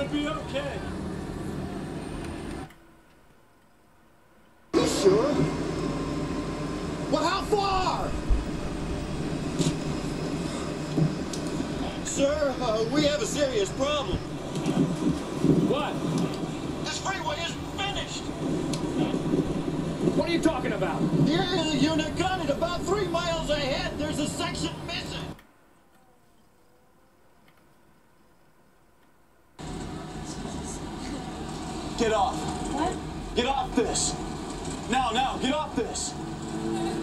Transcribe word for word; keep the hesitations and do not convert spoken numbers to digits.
gonna be okay. You sure? Well, how far? Sir, uh, we have a serious problem. What? This freeway is finished. What are you talking about? You're in the unit gun at about three miles ahead. There's a section missing. Get off. What? Get off this. Now, now, get off this.